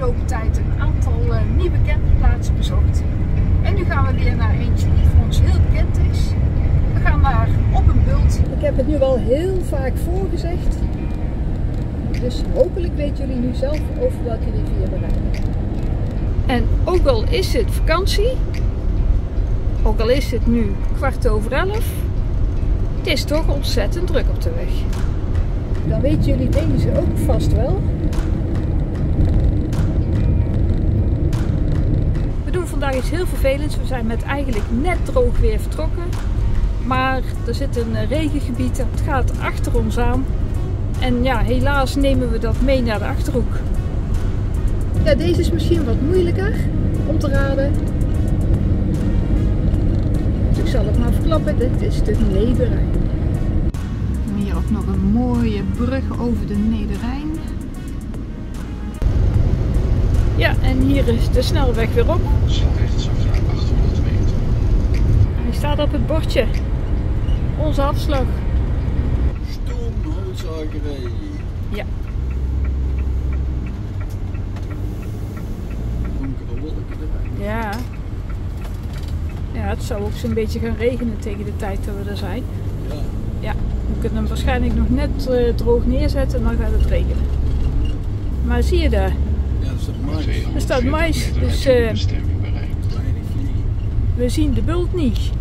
afgelopen tijd een aantal nieuwe campingplaatsen bezocht. En nu gaan we weer naar eentje die voor ons heel bekend is. We gaan naar Op een Bult. Ik heb het nu al heel vaak voorgezegd. Dus hopelijk weten jullie nu zelf over welke rivier we rijden. En ook al is het vakantie, ook al is het nu 11:15, het is toch ontzettend druk op de weg. Dan weten jullie deze ook vast wel. We doen vandaag iets heel vervelends. We zijn met eigenlijk net droog weer vertrokken. Maar er zit een regengebied, het gaat achter ons aan. En ja, helaas nemen we dat mee naar de Achterhoek. Ja, deze is misschien wat moeilijker om te raden. Dus ik zal het maar verklappen, dit is de Nederrijn. Hier ook nog een mooie brug over de Nederrijn. Ja, en hier is de snelweg weer op. Hij staat op het bordje. Onze afslag. Stoomhoutzagerij. Ja. Donkere wolken erbij. Ja. Ja, het zou ook zo'n beetje gaan regenen tegen de tijd dat we er zijn. Ja. Ja, we kunnen hem waarschijnlijk nog net droog neerzetten en dan gaat het regenen. Maar zie je daar? Ja, dat staat mais. Er staat mais, dus we zien de bult niet. Het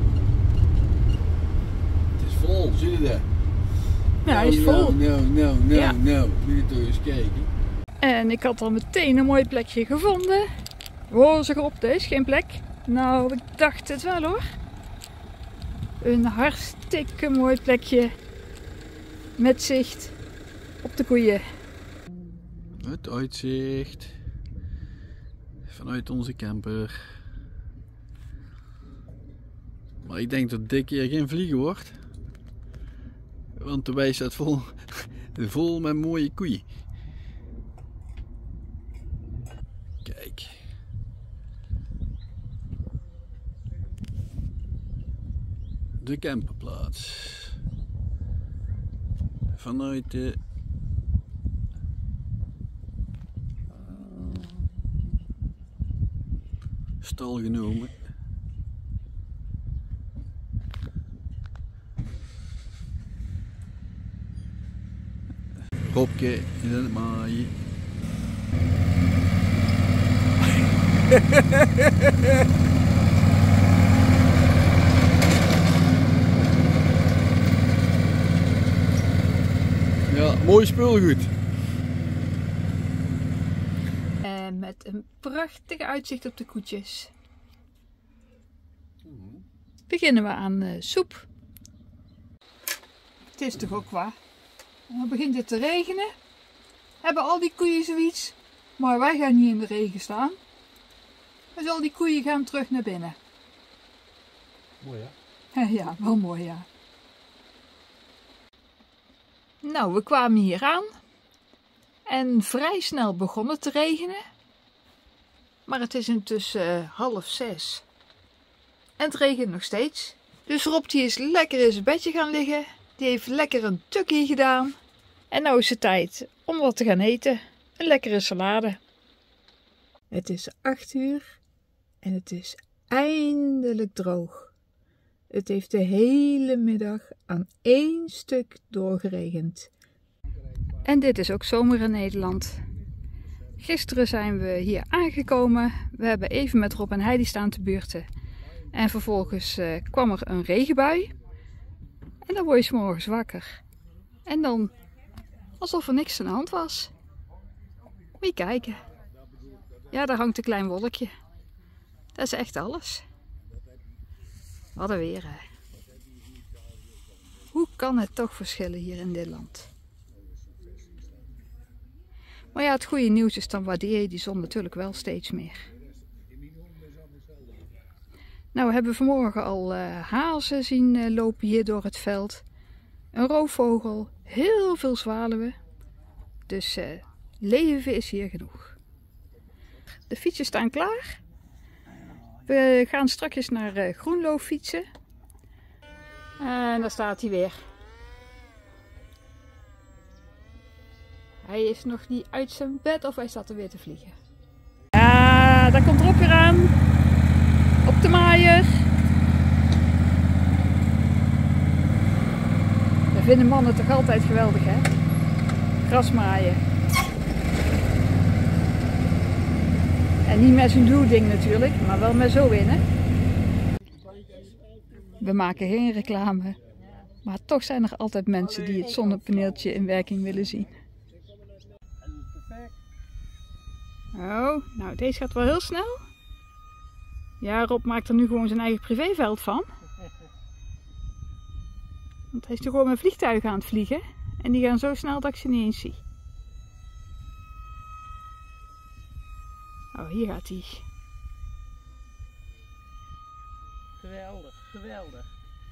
is vol, zie je dat? Ja, hij is vol. Ja. Nou. Moet je toch eens kijken. En ik had al meteen een mooi plekje gevonden. Oh, zeg op, dit is geen plek. Nou, ik dacht het wel hoor. Een hartstikke mooi plekje met zicht op de koeien. Het uitzicht vanuit onze camper. Maar ik denk dat dit keer geen vliegen wordt. Want de wei staat vol met mooie koeien. Kijk. De camperplaats. Vanuit de stal genomen. Robke is aan het maaien. Ja, mooi speelgoed. En met een prachtig uitzicht op de koetjes. Beginnen we aan soep. Het is toch ook waar. En dan begint het te regenen. Hebben al die koeien zoiets? Maar wij gaan niet in de regen staan. Dus al die koeien gaan terug naar binnen. Mooi hè? Ja, wel mooi ja. Nou, we kwamen hier aan. En vrij snel begon het te regenen. Maar het is intussen 5:30. En het regent nog steeds. Dus Rob die is lekker in zijn bedje gaan liggen. Die heeft lekker een tukkie gedaan. En nou is het tijd om wat te gaan eten. Een lekkere salade. Het is 8:00 en het is eindelijk droog. Het heeft de hele middag aan één stuk doorgeregend. En dit is ook zomer in Nederland. Gisteren zijn we hier aangekomen. We hebben even met Rob en Heidi staan te buurten. En vervolgens kwam er een regenbui. En dan word je 's morgens wakker. En dan alsof er niks aan de hand was. Moet je kijken. Ja, daar hangt een klein wolkje. Dat is echt alles. Wat een weer hè. Hoe kan het toch verschillen hier in dit land? Maar ja, het goede nieuws is, dan waardeer je die zon natuurlijk wel steeds meer. Nou, we hebben vanmorgen al hazen zien lopen hier door het veld. Een roofvogel, heel veel zwaluwen. Dus leven is hier genoeg. De fietsen staan klaar. We gaan straks naar Groenlo fietsen. En daar staat hij weer. Hij is nog niet uit zijn bed of hij staat er weer te vliegen. daar komt Rob weer aan. Op de maaier. We vinden mannen toch altijd geweldig, hè? Grasmaaien. En niet met zo'n duwding natuurlijk, maar wel met zo in, hè? We maken geen reclame. Maar toch zijn er altijd mensen die het zonnepaneeltje in werking willen zien. Oh, nou deze gaat wel heel snel. Ja, Rob maakt er nu gewoon zijn eigen privéveld van. Want hij is toch gewoon met vliegtuigen aan het vliegen. En die gaan zo snel dat ik ze niet eens zie. Oh, hier gaat hij. Geweldig, geweldig.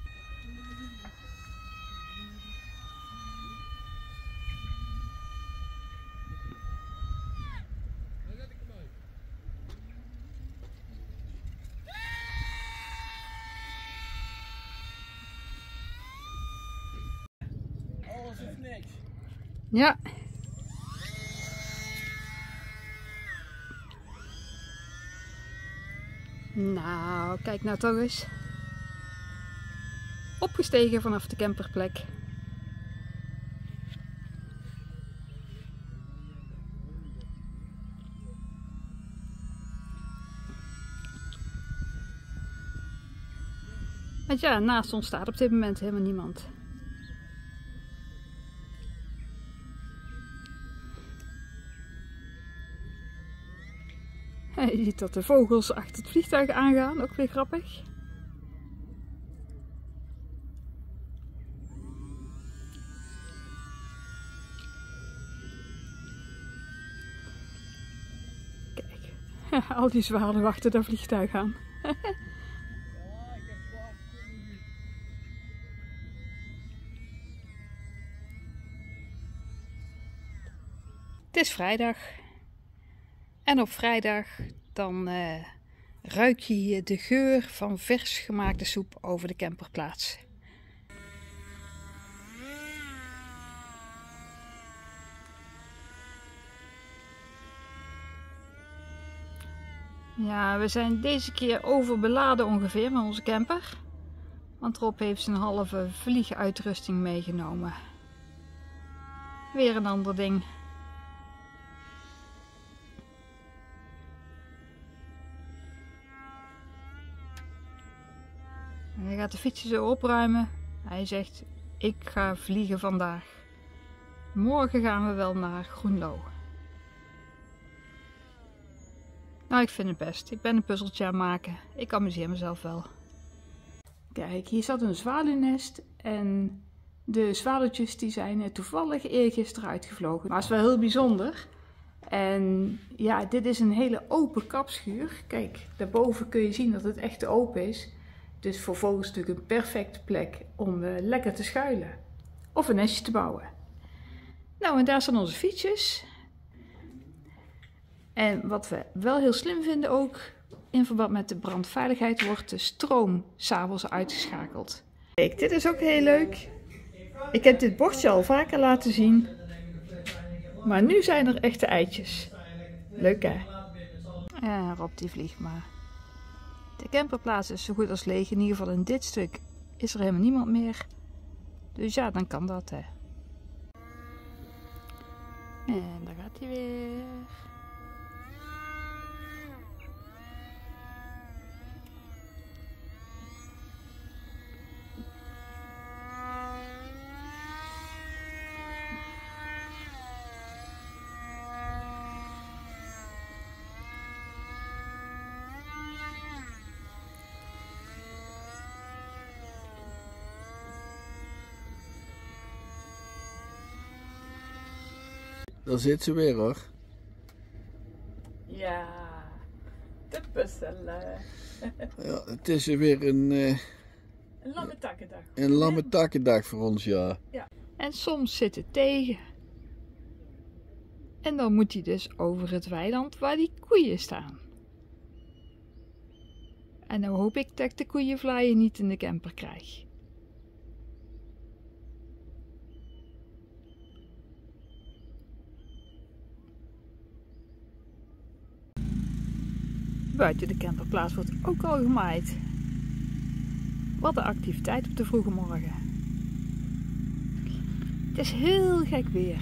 Alles of niks. Ja. Nou, kijk nou toch eens. Opgestegen vanaf de camperplek. Want ja, naast ons staat op dit moment helemaal niemand. Je ziet dat de vogels achter het vliegtuig aangaan, ook weer grappig. Kijk, al die zwanen wachten dat vliegtuig aan. Het is vrijdag. En op vrijdag dan ruik je hier de geur van vers gemaakte soep over de camperplaats. Ja, we zijn deze keer overbeladen ongeveer met onze camper. Want Rob heeft zijn halve vlieguitrusting meegenomen. Weer een ander ding. Hij gaat de fietsen zo opruimen. Hij zegt, ik ga vliegen vandaag. Morgen gaan we wel naar Groenlo. Nou, ik vind het best. Ik ben een puzzeltje aan het maken. Ik amuseer mezelf wel. Kijk, hier zat een zwaluwnest en de zwaluwtjes die zijn toevallig eergisteren uitgevlogen. Maar het is wel heel bijzonder. En ja, dit is een hele open kapschuur. Kijk, daarboven kun je zien dat het echt open is. Dus voor vogels natuurlijk een perfecte plek om lekker te schuilen. Of een nestje te bouwen. Nou, en daar staan onze fietsjes. En wat we wel heel slim vinden ook, in verband met de brandveiligheid, wordt de stroom 's avonds uitgeschakeld. Kijk, dit is ook heel leuk. Ik heb dit bordje al vaker laten zien. Maar nu zijn er echte eitjes. Leuk hè? Ja, Rob die vliegt maar. De camperplaats is zo goed als leeg. In ieder geval in dit stuk is er helemaal niemand meer. Dus ja, dan kan dat hè. En daar gaat hij weer. Daar zit ze weer hoor. Ja, de puzzelen. Ja, het is weer een Lamme takkendag. een lamme takkendag voor ons, ja. Ja. En soms zit het tegen. En dan moet hij dus over het weiland waar die koeien staan. En dan hoop ik dat ik de koeienvlaaien niet in de camper krijg. Buiten de camperplaats wordt ook al gemaaid. Wat een activiteit op de vroege morgen. Het is heel gek weer.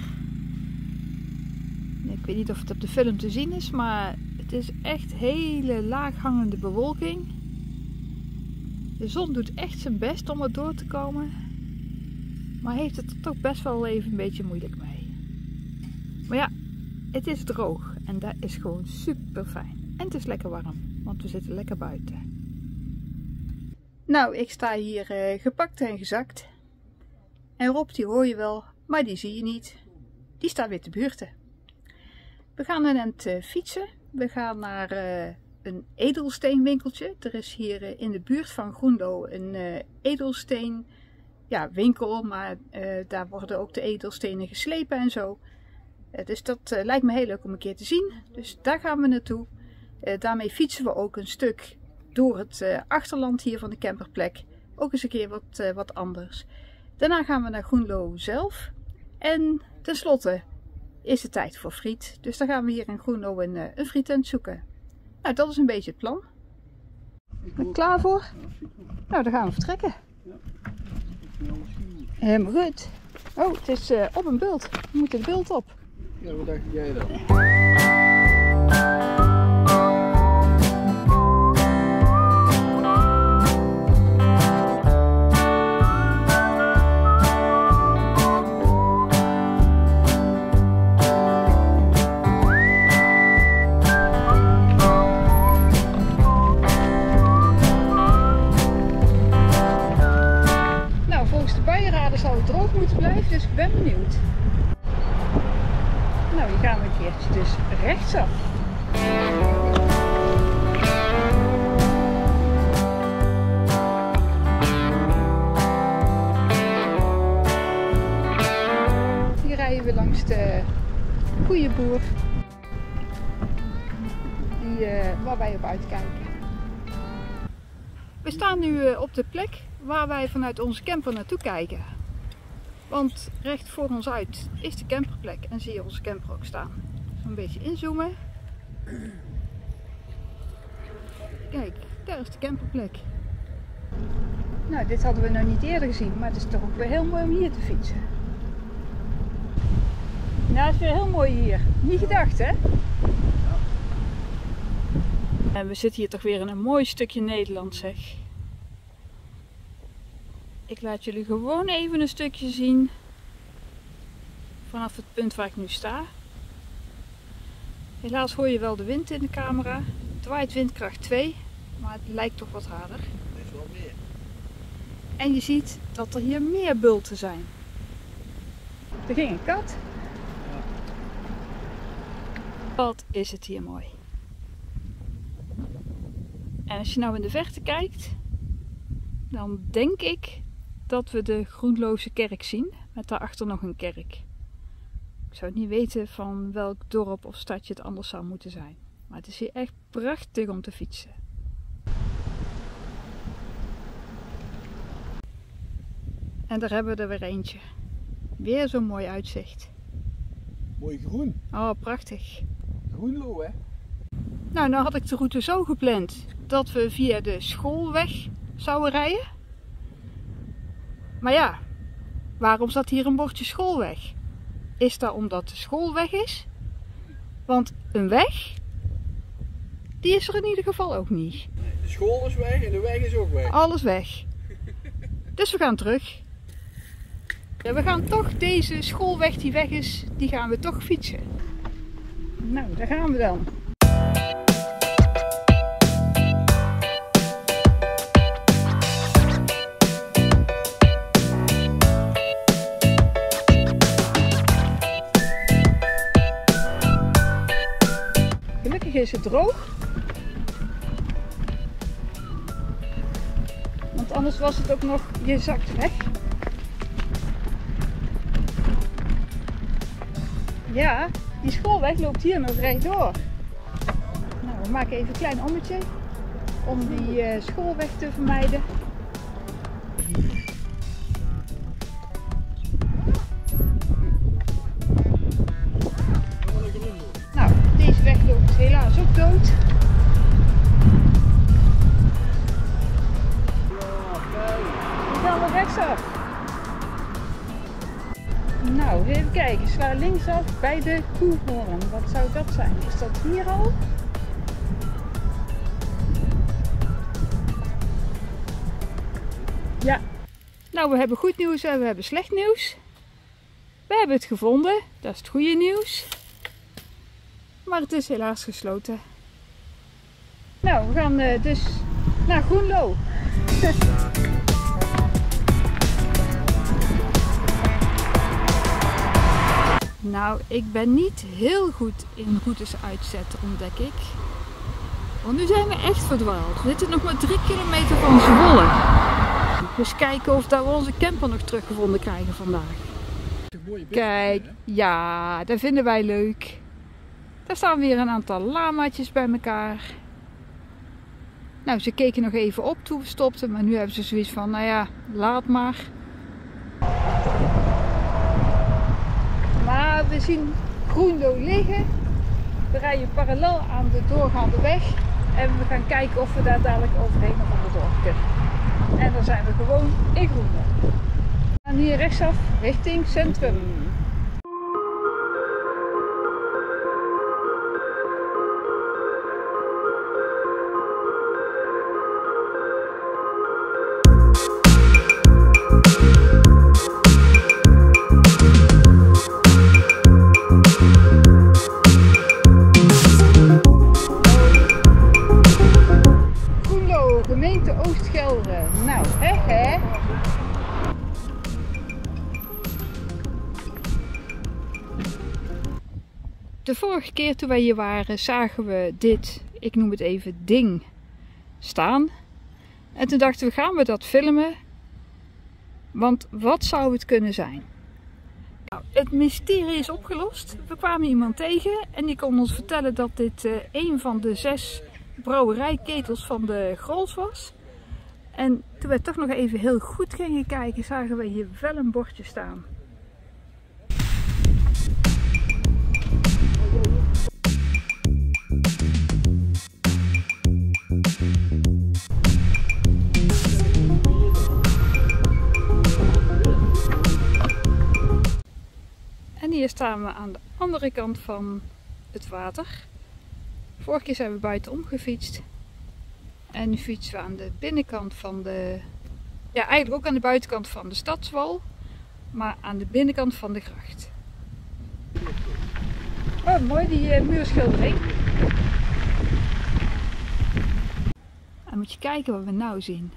Ik weet niet of het op de film te zien is, maar het is echt hele laaghangende bewolking. De zon doet echt zijn best om er door te komen, maar heeft het er toch best wel even een beetje moeilijk mee. Maar ja, het is droog en dat is gewoon super fijn. En het is lekker warm, want we zitten lekker buiten. Nou, ik sta hier gepakt en gezakt. En Rob, die hoor je wel, maar die zie je niet. Die staat weer te buurten. We gaan een eind fietsen. We gaan naar een edelsteenwinkeltje. Er is hier in de buurt van Groenlo een edelsteen winkel, maar daar worden ook de edelstenen geslepen en zo. Dus dat lijkt me heel leuk om een keer te zien. Dus daar gaan we naartoe. Daarmee fietsen we ook een stuk door het achterland hier van de camperplek. Ook eens een keer wat anders. Daarna gaan we naar Groenlo zelf. En tenslotte is het tijd voor friet. Dus dan gaan we hier in Groenlo een frietent zoeken. Nou, dat is een beetje het plan. Ben je klaar voor? Nou, dan gaan we vertrekken. Helemaal goed. Oh, het is op een bult. We moeten de bult op. Ja, wat dacht jij dan? Zal het droog moeten blijven, dus ik ben benieuwd. Nou, hier gaan we een keertje dus rechtsaf. Hier rijden we langs de goede boer waar wij op uitkijken. We staan nu op de plek waar wij vanuit onze camper naartoe kijken. Want recht voor ons uit is de camperplek en zie je onze camper ook staan. Een beetje inzoomen. Kijk, daar is de camperplek. Nou, dit hadden we nog niet eerder gezien, maar het is toch ook weer heel mooi om hier te fietsen. Nou, het is weer heel mooi hier. Niet gedacht, hè? En we zitten hier toch weer in een mooi stukje Nederland, zeg. Ik laat jullie gewoon even een stukje zien vanaf het punt waar ik nu sta. Helaas hoor je wel de wind in de camera. Het waait windkracht 2, maar het lijkt toch wat harder. Er is wel meer. En je ziet dat er hier meer bulten zijn. Er ging een kat. Ja. Wat is het hier mooi. En als je nou in de verte kijkt, dan denk ik dat we de Groenlose kerk zien, met daarachter nog een kerk. Ik zou niet weten van welk dorp of stadje het anders zou moeten zijn. Maar het is hier echt prachtig om te fietsen. En daar hebben we er weer eentje. Weer zo'n mooi uitzicht. Mooi groen. Oh, prachtig. Groenlo, hè? Nou had ik de route zo gepland dat we via de schoolweg zouden rijden. Maar ja, waarom staat hier een bordje schoolweg? Is dat omdat de schoolweg is? Want een weg, die is er in ieder geval ook niet. De school is weg en de weg is ook weg. Alles weg. Dus we gaan terug. Ja, we gaan toch deze schoolweg die weg is, die gaan we toch fietsen. Nou, daar gaan we dan. Gelukkig is het droog. Want anders was het ook nog, je zakt weg. Ja, die schoolweg loopt hier nog rechtdoor. Nou, we maken even een klein ommetje om die schoolweg te vermijden. Nou, deze weg loopt helaas ook dood. rechtsaf. Nou, even kijken. Sla linksaf bij de Koehoorn. Wat zou dat zijn? Is dat hier al? Ja. Nou, we hebben goed nieuws en we hebben slecht nieuws. We hebben het gevonden. Dat is het goede nieuws. Maar het is helaas gesloten. Nou, we gaan dus naar Groenlo. Nou, ik ben niet heel goed in routes uitzetten, ontdek ik. Want nu zijn we echt verdwaald. We zitten nog maar 3 kilometer van Zwolle. Dus kijken of dat we onze camper nog teruggevonden krijgen vandaag. Kijk, ja, dat vinden wij leuk. Daar staan weer een aantal lamaatjes bij elkaar. Nou, ze keken nog even op toen we stopten, maar nu hebben ze zoiets van, nou ja, laat maar. Maar we zien Groenlo liggen. We rijden parallel aan de doorgaande weg. En we gaan kijken of we daar dadelijk overheen of onderdoor kunnen. En dan zijn we gewoon in Groenlo. We gaan hier rechtsaf richting centrum. Gemeente Oost-Gelre. Nou, hè? De vorige keer toen wij hier waren, zagen we dit, ik noem het even ding, staan. En toen dachten we, gaan we dat filmen? Want wat zou het kunnen zijn? Nou, het mysterie is opgelost. We kwamen iemand tegen en die kon ons vertellen dat dit een van de 6 brouwerijketels van de Grols was. En toen we toch nog even heel goed gingen kijken, zagen we hier wel een bordje staan. En hier staan we aan de andere kant van het water. Vorige keer zijn we buitenom gefietst. En nu fietsen we aan de binnenkant van de... Ja, eigenlijk ook aan de buitenkant van de stadswal. Maar aan de binnenkant van de gracht. Oh, mooi die muurschildering. En moet je kijken wat we nou zien.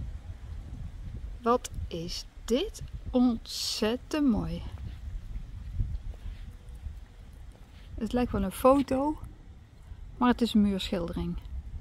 Wat is dit ontzettend mooi. Het lijkt wel een foto. Maar het is een muurschildering.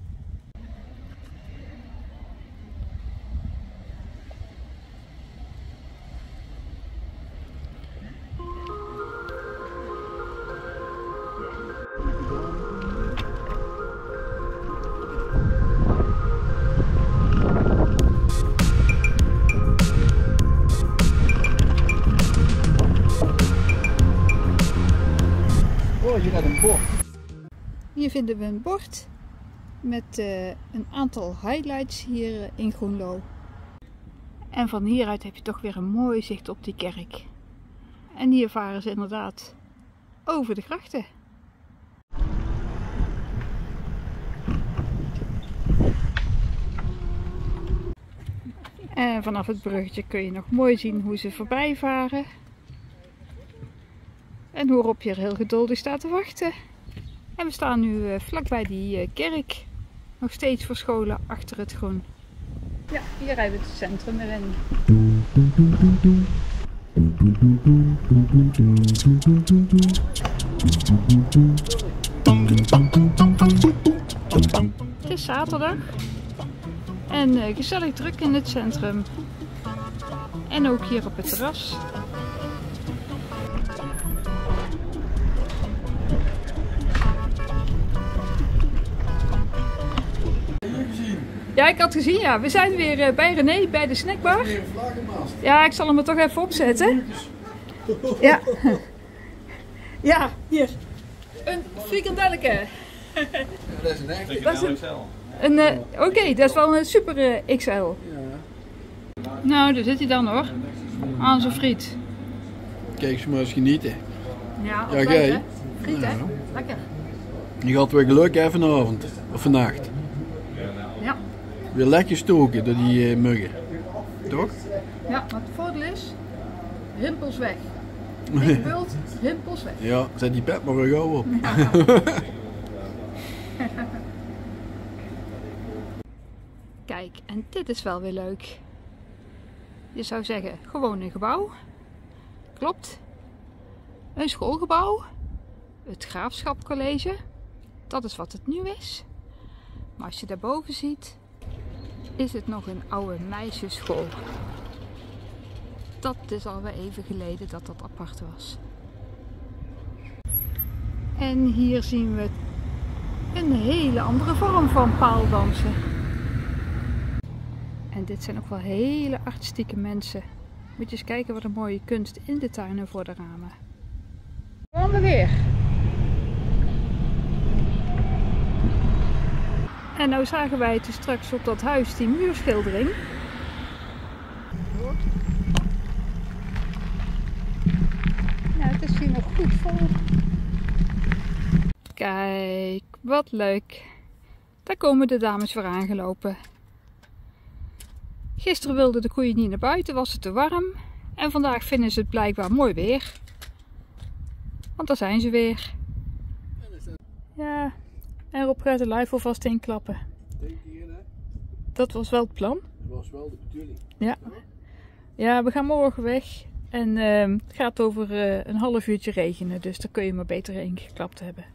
Oh, hier gaat een bord. Hier vinden we een bord met een aantal highlights hier in Groenlo. En van hieruit heb je toch weer een mooi zicht op die kerk. En hier varen ze inderdaad over de grachten. En vanaf het bruggetje kun je nog mooi zien hoe ze voorbij varen. En hoe Rob hier heel geduldig staat te wachten. En we staan nu vlakbij die kerk. Nog steeds verscholen achter het groen. Ja, hier rijden we het centrum erin. Het is zaterdag. En gezellig druk in het centrum. En ook hier op het terras. Ja, ik had gezien, ja. We zijn weer bij René, bij de snackbar. Ja, ik zal hem er toch even opzetten. Ja. Ja, hier. Een frikandelleke. Dat is een echte. Oké, dat is wel een super XL. Ja. Nou, daar zit hij dan hoor. Aan zijn friet. Kijk ze maar eens genieten. Ja, Ja, jij? Friet hè? Ja. Lekker. Je had weer geluk hè vanavond. Of vannacht. Ja. Weer lekker stoken door die muggen. Toch? Ja, maar het voordeel is, rimpels weg. Niet bult, rimpels weg. Ja, zet die pet maar weer gauw op. Kijk, en dit is wel weer leuk. Je zou zeggen, gewoon een gebouw. Klopt. Een schoolgebouw. Het Graafschapcollege. Dat is wat het nu is. Maar als je daarboven ziet, is het nog een oude meisjesschool. Dat is alweer even geleden dat dat apart was. En hier zien we een hele andere vorm van paaldansen. En dit zijn ook wel hele artistieke mensen. Moet je eens kijken wat een mooie kunst in de tuinen voor de ramen. Gaan we weer. En nou zagen wij dus straks op dat huis die muurschildering. Nou, het is hier nog goed vol. Kijk, wat leuk. Daar komen de dames weer aangelopen. Gisteren wilden de koeien niet naar buiten, was het te warm. En vandaag vinden ze het blijkbaar mooi weer. Want daar zijn ze weer. Ja, en Rob gaat de live alvast inklappen. Dat was wel het plan. Dat was wel de bedoeling. Ja. Ja, we gaan morgen weg. En het gaat over een half uurtje regenen. Dus daar kun je maar beter ingeklapt hebben.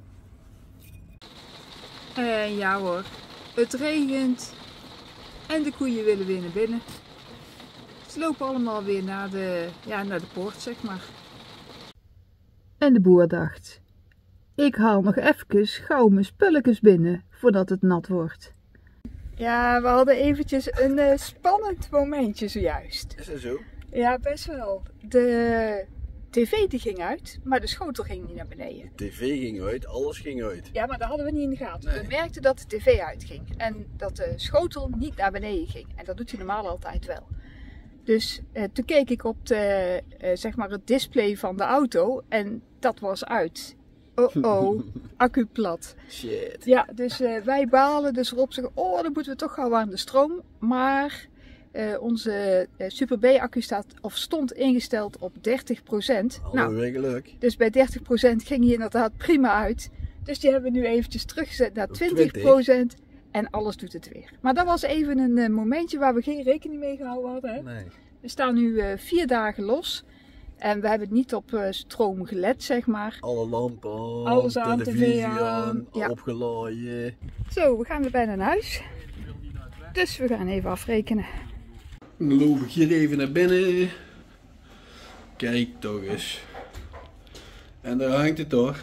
Ja hoor, het regent. En de koeien willen weer naar binnen. Ze lopen allemaal weer naar de poort, zeg maar. En de boer dacht, ik haal nog even gauw mijn spulletjes binnen voordat het nat wordt. Ja, we hadden eventjes een spannend momentje zojuist. Is dat zo? Ja, best wel. De tv die ging uit, maar de schotel ging niet naar beneden. De tv ging uit, alles ging uit. Ja, maar dat hadden we niet in de gaten. Nee. We merkten dat de tv uitging en dat de schotel niet naar beneden ging. En dat doet hij normaal altijd wel. Dus toen keek ik op zeg maar het display van de auto en dat was uit. Oh, accu plat. Shit. Ja, dus wij balen. Dus Rob zegt, oh, dan moeten we toch gauw aan de stroom. Maar onze Super B-accu stond ingesteld op 30%. Nou, weer geluk. Dus bij 30% ging hij inderdaad prima uit. Dus die hebben we nu eventjes teruggezet naar 20%. En alles doet het weer. Maar dat was even een momentje waar we geen rekening mee gehouden hadden. Hè? Nee. We staan nu 4 dagen los. En we hebben het niet op stroom gelet, zeg maar. Alle lampen aan, alles aan, televisie tv aan. Ja. Opgeladen. Zo, we gaan weer bijna naar huis. Dus we gaan even afrekenen. Dan loop ik hier even naar binnen. Kijk toch eens. En daar hangt het toch.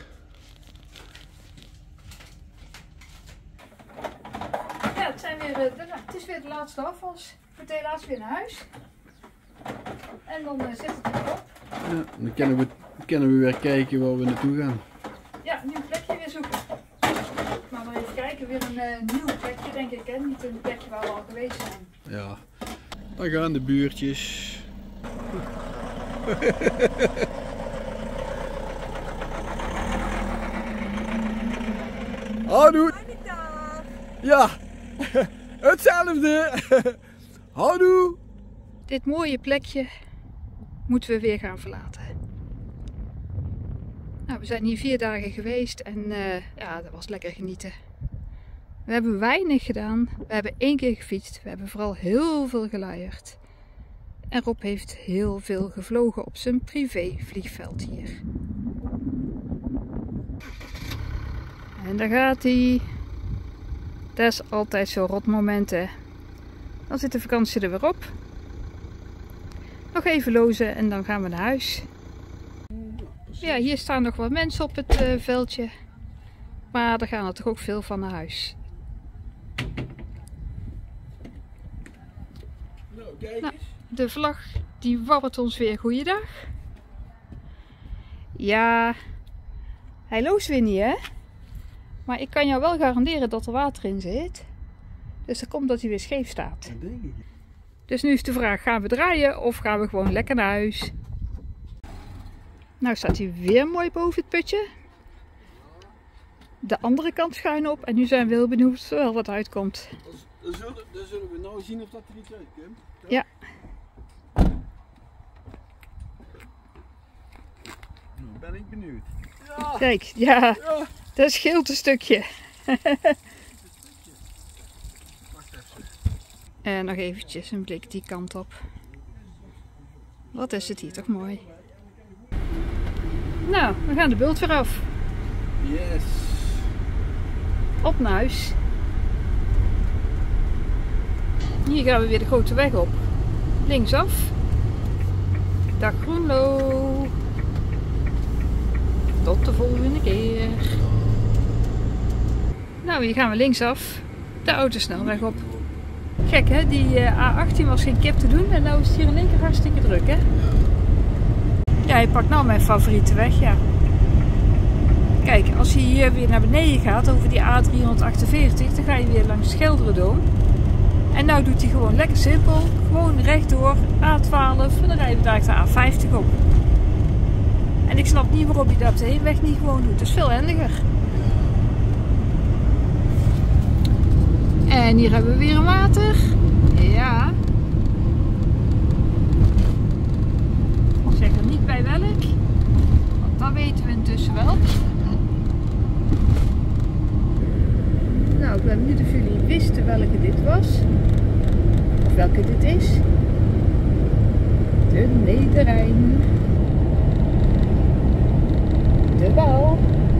Ja, het is weer de laatste afwas. Ik moet helaas weer naar huis. En dan zit het erop. Ja, dan kunnen we weer kijken waar we naartoe gaan. Ja, een nieuw plekje weer zoeken. Maar dan even kijken, weer een nieuw plekje denk ik. Hè? Niet een plekje waar we al geweest zijn. Ja, dan gaan de buurtjes. Houdoe! Ja, hetzelfde! Houdoe! Dit mooie plekje moeten we weer gaan verlaten. Nou, we zijn hier 4 dagen geweest en ja, dat was lekker genieten. We hebben weinig gedaan. We hebben 1 keer gefietst. We hebben vooral heel veel geluierd. En Rob heeft heel veel gevlogen op zijn privé vliegveld hier. En daar gaat hij. Dat is altijd zo'n rot moment, hè. Dan zit de vakantie er weer op. Nog even lozen en dan gaan we naar huis. Ja, hier staan nog wat mensen op het veldje. Maar er gaan er toch ook veel van naar huis. Nou, de vlag die wappert ons weer goeiedag. Ja, hij loost weer niet, hè? Maar ik kan jou wel garanderen dat er water in zit. Dus dat komt dat hij weer scheef staat. Dat denk ik. Dus nu is de vraag, gaan we draaien of gaan we gewoon lekker naar huis? Nou staat hij weer mooi boven het putje. De andere kant schuin op en nu zijn we heel benieuwd of er wel wat uitkomt. Dan zullen we nou zien of dat er iets uitkomt. Ja. Nou ben ik benieuwd. Ja. Kijk, ja, dat scheelt een stukje. En nog eventjes een blik die kant op. Wat is het hier toch mooi. Nou, we gaan de bult weer af. Yes. Op naar huis. Hier gaan we weer de grote weg op. Linksaf. Dag Groenlo. Tot de volgende keer. Nou, hier gaan we linksaf. De autosnelweg op. Gek hè, die A18 was geen kip te doen en nou is het hier in één keer hartstikke druk hè. Ja, je pakt nou mijn favoriete weg, ja. Kijk, als je hier weer naar beneden gaat over die A348, dan ga je weer langs Schilderendoom. En nou doet hij gewoon lekker simpel, gewoon rechtdoor, A12 en dan rijden we daar de A50 op. En ik snap niet waarom je dat op de heenweg niet gewoon doet, dat is veel handiger. En hier hebben we weer een water. Ja. Ik zeg er niet bij welk, want dat weten we intussen wel. Nou, ik ben benieuwd of jullie wisten welke dit was. Of welke dit is. De Nederrijn. De Waal.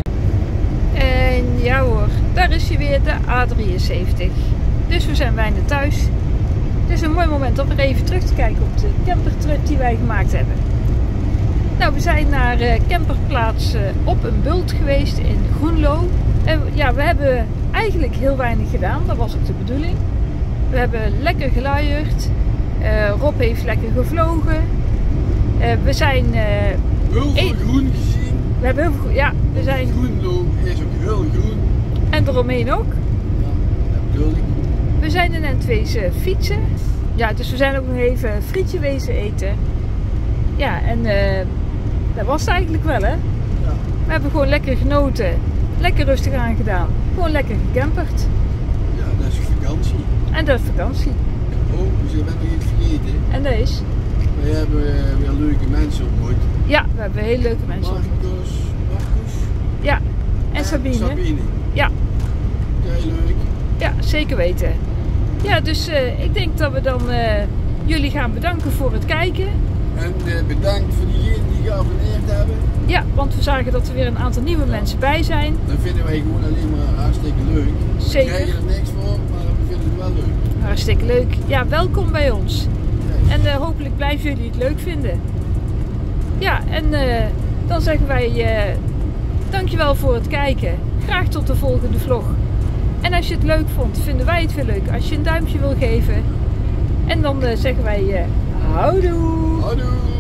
En ja hoor, daar is hij weer, de A73. Dus we zijn bijna thuis. Het is een mooi moment om weer even terug te kijken op de campertrip die wij gemaakt hebben. Nou, we zijn naar camperplaats Op een Bult geweest in Groenlo. En ja, we hebben eigenlijk heel weinig gedaan, dat was ook de bedoeling. We hebben lekker geluierd. Rob heeft lekker gevlogen. We zijn... heel veel groen gezien. We hebben heel veel... Ja, we zijn... Groenlo is ook heel groen. En eromheen ook. Ja, dat bedoel ik. We zijn in N2's fietsen. Ja, dus we zijn ook nog even een frietje wezen eten. Ja, en dat was het eigenlijk wel, hè? Ja. We hebben gewoon lekker genoten. Lekker rustig aangedaan. Gewoon lekker gecamperd. Ja, dat is vakantie. En dat is vakantie. Oh, we zijn nog iets vergeten. En dat is? We hebben weer leuke mensen ontmoet. Ja, we hebben hele leuke mensen ontmoet. Marcus. Ja, en Sabine. Ja. Heel leuk. Ja, zeker weten. Ja, dus ik denk dat we dan jullie gaan bedanken voor het kijken. En bedankt voor diegenen die geabonneerd hebben. Ja, want we zagen dat er weer een aantal nieuwe mensen bij zijn. Dat vinden wij gewoon alleen maar hartstikke leuk. Zeker. We krijgen er niks voor, maar we vinden het wel leuk. Hartstikke leuk. Ja, welkom bij ons. En hopelijk blijven jullie het leuk vinden. Ja, en dan zeggen wij dankjewel voor het kijken. Graag tot de volgende vlog. En als je het leuk vond, vinden wij het weer leuk als je een duimpje wil geven. En dan zeggen wij houdoe. Houdoe.